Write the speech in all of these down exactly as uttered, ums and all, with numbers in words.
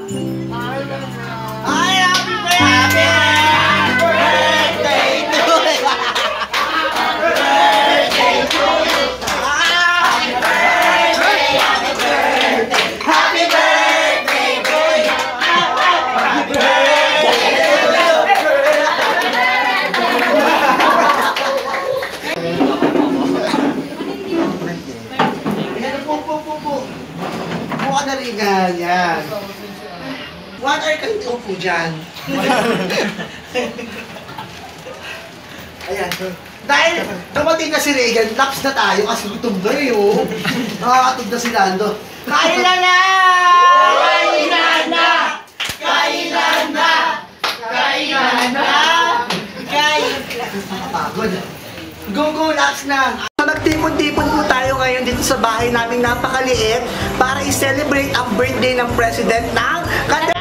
Ay, happy birthday! Birthday to you! Happy birthday to you! Happy birthday! Happy birthday! Happy birthday to you! Happy birthday to you! Po, po, po, po. Buka na rin yan. Yan. What are kayo upo dyan? Ayan. Dahil dumating na si Regan, laps na tayo kasi gutom na eh, oh. Nakakatog na si Lando. Kailan na! Kailan na! Kailan na! Kailan na! Kailan na! Nakapagod. Go, go, laps na! Nagtipon-tipon po tayo ngayon dito sa bahay namin napakaliit para i-celebrate ang birthday ng president ng Candelaria!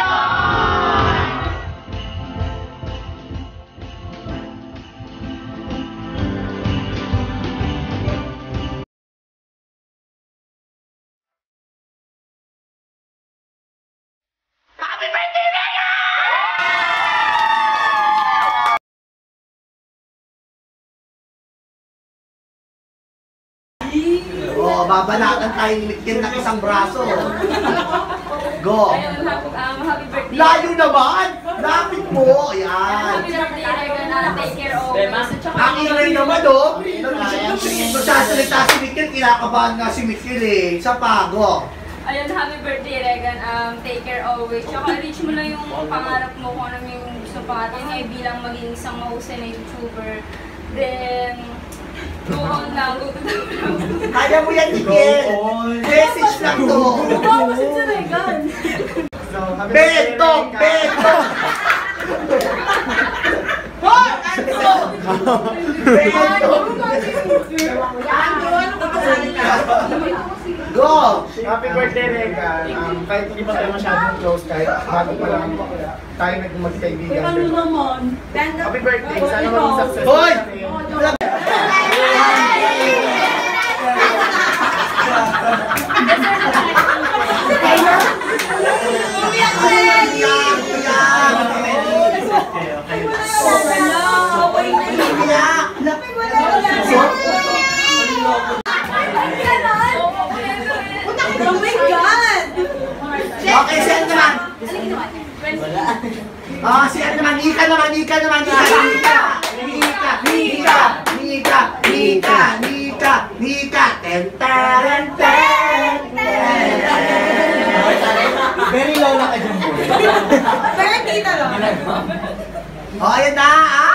Happy birthday, Regan! Oh, babanatan tayo ni Mitkin ng isang braso. Go! Ayun, happy, um, happy birthday. Layo naman! Lapit mo! Ayan! Happy birthday, Regan. Uh, take care always. At saka, Ang ingay naman, oh! Magsasalita si Mitkin, kinakabahan nga si Mitkin eh. Sa pago. ayun, happy birthday, Regan. Um, take care always. Tsaka reach mo lang yung pangarap mo kung ano yung gusto pa natin ngayon bilang maging isang mahusay na YouTuber. Then, go on lang, go to the vlog. Kaya mo yan, Mitkin! Message lang to! Mapapasin si Regan. Beto! Beto! Hoy! Ano? Beto! Go! Happy birthday, Regan. Um, kahit hindi pa tayo masyadong close, kahit bago pa lang tayo nag-magkaibigan. Ano naman? Happy birthday! Sana maging success. Hoy! Oh my God! Okay, siya naman! Ah, siya naman, Ika naman, Ika naman, Ika, Ika! Nika, Nika, Nika, Nika, Nika, Nika, ten, ten, ten, very low lang ka dyan, boy. Pero tita lang. Oh, ayan na! Ah!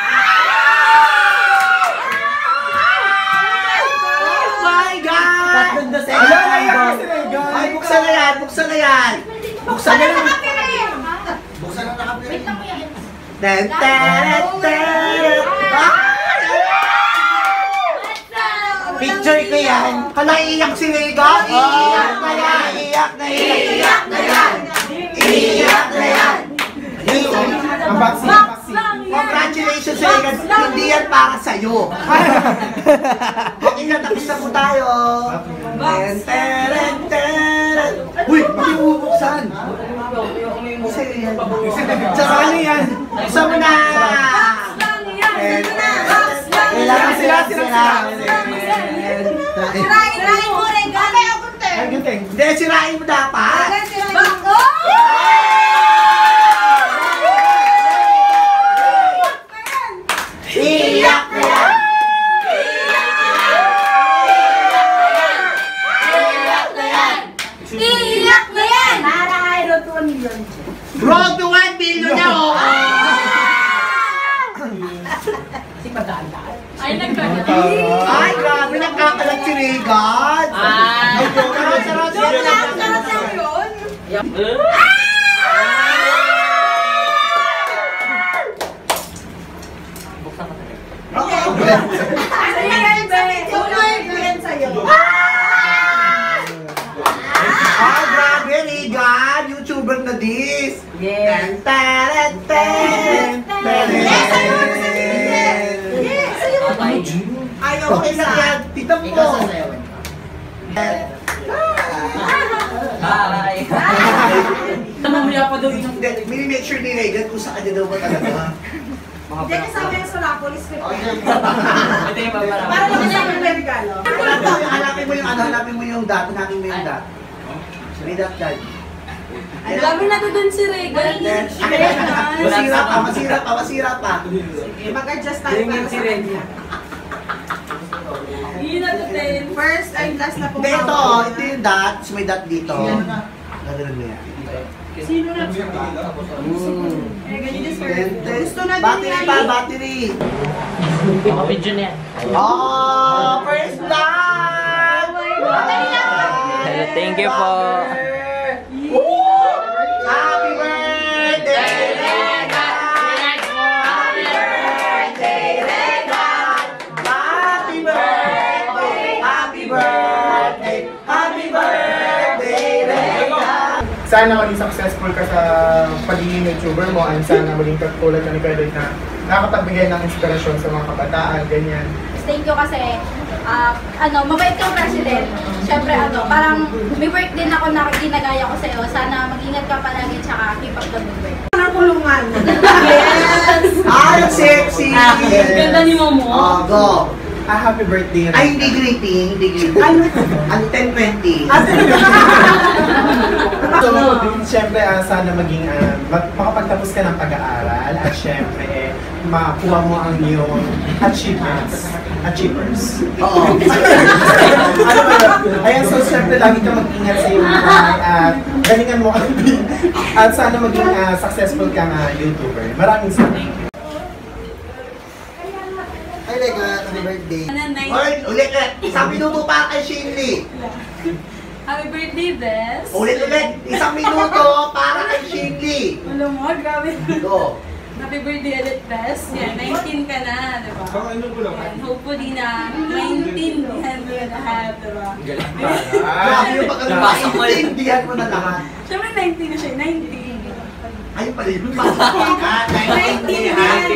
Oh my God! Ay, buksan na yan, buksan na yan! Buksan na yan! Buksan na nakapin. Wait lang mo yan. Ten, ten, ten! Picture ko yan. Hala, iiyak si Regan. Iiyak na yan. Iiyak na yan. Iiyak na yan. Iiyak na yan. Ang vaccine, vaccine. Congratulations, Regan. Hindi yan para sa'yo. Okay na, tapos na po tayo. Ten, ten, ten. Uy, hindi mo bubuksan. Kasi yan. Tsaka ano yan? Buksan mo na. Kailangan sila sila. Sirain, sirain mo, Regan. Ay, gunting. Hindi, sirain mo dapat. Iyak na yan! Iyak na yan! Iiyak na yan! Para ay road to one million. Road to one billion na oh! Ay, nagkagat. Ay, grabe, nagkakalat si Regan! Ay, joke lang, sarap, Joke lang, sarap lang yun. Ay, yan, babe. Ito yan sa'yo. Ah, grabe, Regan! YouTuber na this! Yes! Ten, ten, ten, ten! Yes, sa'yo. Ayaw ko lang yan! Tita mo! Hi! mamaya pa daw inom. Hindi, mini-make sure ni Regan kung saan niya daw ba talaga. Hindi kasama yung Solapolis. Ito yung paparami. Para lang kasama yung regalo. Hanapin mo yung ano, hanapin mo yung dot, hanapin mo yung dot. May dot dyan. Dami na doon si Regan. Then, Regan. masira pa, masira pa, masira pa. Mag-adjust tayo para sa kanya. Yun na doon. First and last na po. Hindi, ito, ito yung dot, so may dot dito. Gagawin mo yan. Sino na? Mm. Regan, you deserve Then, it. then, Gusto na din battery niya pa, eh. battery. Mga video na yan. Oh, first blood! Hello, thank you po. Happy birthday, Regan! Happy birthday, Regan! Happy birthday, happy birthday, happy birthday, Regan! Sana maging successful ka sa pagiging YouTuber mo and sana maging katulad ka ni Pedro na nakakapagbigay ng inspirasyon sa mga kabataan, ganyan. Thank you kasi, ah, ano, mabait kang president. Siyempre, ano, parang may work din ako na ginagaya ko sa'yo. Sana mag-ingat ka palagi, tsaka keep up the good work. Ang kulungan. Yes! Ay, sexy! Ganda ni Momo. Oh, go! Ah, happy birthday. Ay, hindi greeting, hindi greeting. Ano? Ano, ten twenty. So, syempre, ah, sana maging ah, mag- makapagtapos ka ng pag-aaral at syempre, eh, makuha mo ang iyong achievements. Achievers. Oo. Ano ba yun? Ayan, so syempre, lagi ka mag-ingat sa iyong buhay at galingan mo ang at sana maging ah, successful kang ah, YouTuber. Maraming salamat. Ay, Regan, happy birthday. Nanay. Ulit, ulit, ulit. Isang minuto para kay Shinley. Happy birthday, Bes. Ulit, ulit. Isang minuto para kay Shinley. Alam mo, grabe. Go. Happy birthday ulit, Bes. Yan, nineteen ka na, di ba? And hopefully na maintindihan mo na lahat, di ba? Grabe yung pag maintindihan mo na lahat. Siyempre nineteen na siya, nineteen. Ayun pala yun. Ah, nineteen.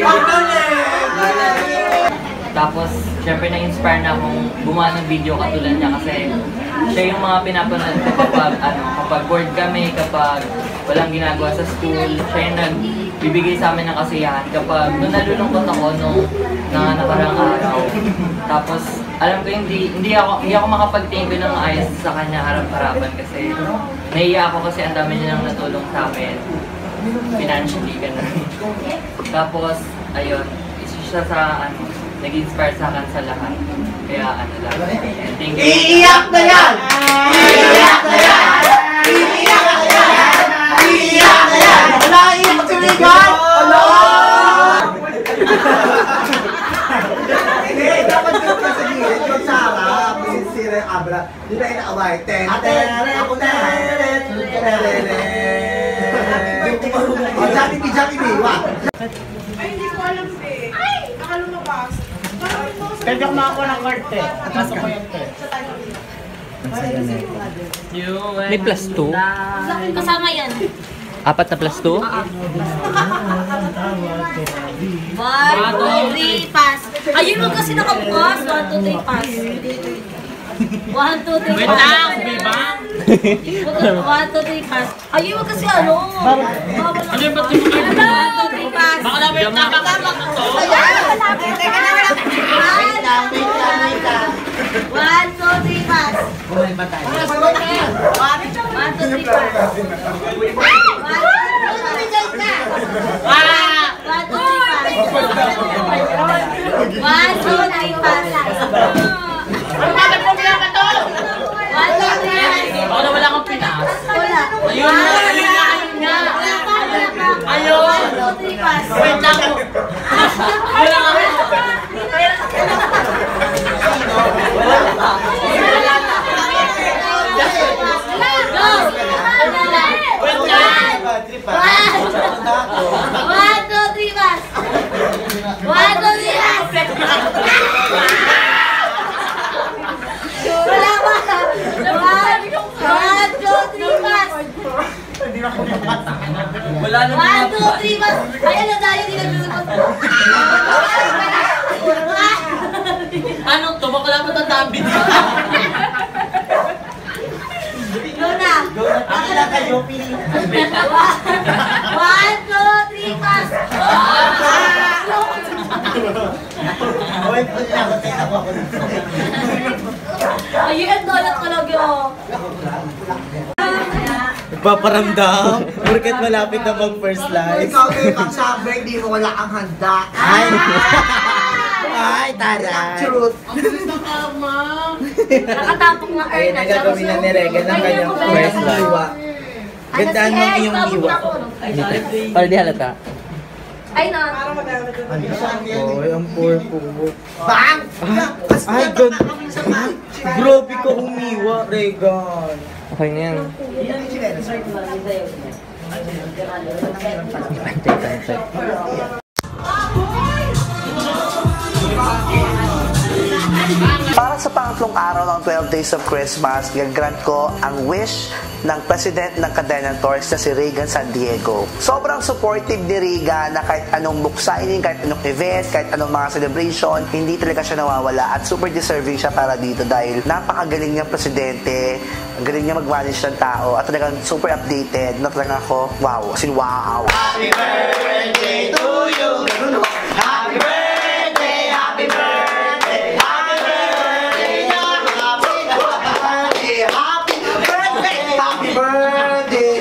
Tapos, syempre na-inspire na akong gumawa ng video katulad niya kasi siya yung mga pinapanood ko kapag, ano, kapag bored kami, kapag walang ginagawa sa school, siya yung nagbibigay sa amin ng kasiyahan kapag nung nalulungkot ako nung na nakarang araw. Tapos, alam ko hindi hindi ako hindi ako makapag-thank you ng ayos sa kanya harap-harapan kasi naiiyak ako kasi ang dami niya nang natulong sa amin financially, ganun. Tapos, ayun, isa siya sa, ano, nag-inspire sa akin sa lahat. Kaya, ano lang, thank you. Iiyak na yan! Iiyak na yan! Iiyak na yan! Iiyak na yan! Wala, iiyak si Regan! Wala! Hindi, dapat dito ka sa gilid. Yung Sarah, si Regan Abra. Di ba inaaway? Ten, ten, ako na! Oh, Jollibee, Jollibee, wa! Ay, hindi ko alam eh. Ay! Nakalumabas. Pwede ako makakuha ng card, te. Pasok ko yung te. May plus two? Kasama yan. Apat na plus two? One, two, three, pass. Ayun mo kasi nakabukas. One, two, three, pass. One, two, three, pass. Wait lang, diba? One, two, three, pass. Ayun mo kasi ano. Ano yung ba't yung mga? One, two, three, pass. Baka naman yung nakakabak ito. Teka na, wala. Wait lang, wait lang, wait lang. One, two, three, pass. Buhay ba tayo? Buhay ba tayo? One, two, three, pass. One, two, three, pass. One, two, three, pass. Ano ba na problema to? One, two, three, pass. Baka na wala kang pinas. Wala. Ayun na, ayun na, ayun na. Ayun. One, two, three, pass. Wait lang po. Wala ka. Wala pa. Wala na. Go! Wait lang. One, two, three, pass. One, two, three, pass. Wala pa. One, one, two, three, pass. Wala na. One, two, three, pass. Ay, ano tayo, di nagsusunod. Ano to? Baka lang ito ang dami. Go na. Ako lang kayo, pili. One, two, three, pass! Oy, ako tayo ako ako. Ayun ang donut ko lang yun. Nagpaparamdam. Porket malapit na mag first live. Ikaw din, pag sa birthday mo, wala kang handa. Ay! Ay, taray! Truth. Nakatapok na earn Ayun, nagagawin na ni Regan ang kanyang first live. Gandaan mo ang iyong iwa. Para di halata. Ay, na. Oh, ang poor po. Bang! Ay, gan... Grabe ka umiwa, Regan. Okay na yan. Para sa pangatlong araw ng twelve Days of Christmas, gagrant ko ang wish ng President ng Cadena Tours na si Regan San Diego. Sobrang supportive ni Regan na kahit anong book signing, kahit anong event, kahit anong mga celebration, hindi talaga siya nawawala at super deserving siya para dito dahil napakagaling niyang presidente, ang galing niya mag-manage ng tao at talagang super updated na talaga ako, wow, as in wow! Happy birthday to you! Happy birthday! Happy birthday! Happy birthday! Happy birthday! Happy birthday! Happy birthday!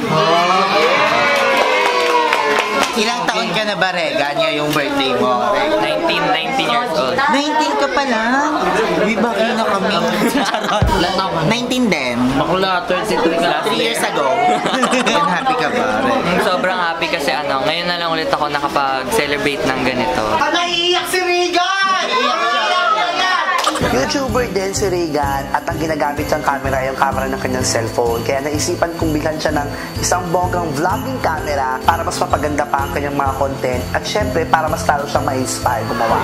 Ilang taon ka na ba, Regan, ngayong birthday mo? nineteen, nineteen years old. nineteen ka pa lang? Uy, bakit na kami? Charot. nineteen din. Bakla, thirty-three ka. three years ago. And happy ka ba, Regan? Mm, sobrang happy kasi ano, ngayon na lang ulit ako nakapag-celebrate ng ganito. Ah, naiiyak si Regan! YouTuber din si Regan at ang ginagamit niyang camera ay yung camera ng kanyang cellphone. Kaya naisipan kong bilhan siya ng isang bonggang vlogging camera para mas mapaganda pa ang kanyang mga content at syempre para mas lalo siyang ma-inspire gumawa.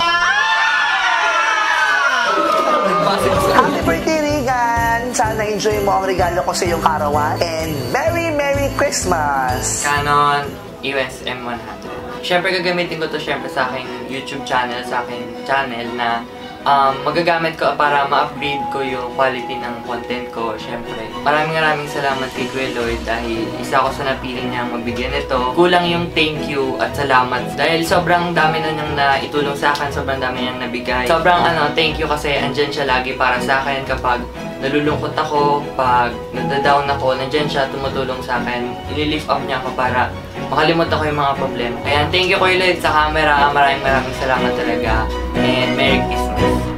Happy birthday, Regan! Sana enjoy mo ang regalo ko sa iyong karawan and Merry Merry Christmas! Canon E O S M one hundred. Siyempre gagamitin ko to siyempre sa aking YouTube channel, sa aking channel na um, magagamit ko para ma-upgrade ko yung quality ng content ko, syempre. Maraming maraming salamat kay Kuya Lloyd dahil isa ako sa napili niyang magbigyan nito. Kulang yung thank you at salamat dahil sobrang dami na niyang naitulong sa akin, sobrang dami niyang nabigay. Sobrang ano, thank you kasi andyan siya lagi para sa akin kapag nalulungkot ako, pag nadadown ako, nandyan siya, tumutulong sa akin. Ililift up niya ako para makalimutan ko yung mga problema. Kaya thank you Kuya Lloyd sa camera. Maraming maraming salamat talaga. And Merry Christmas.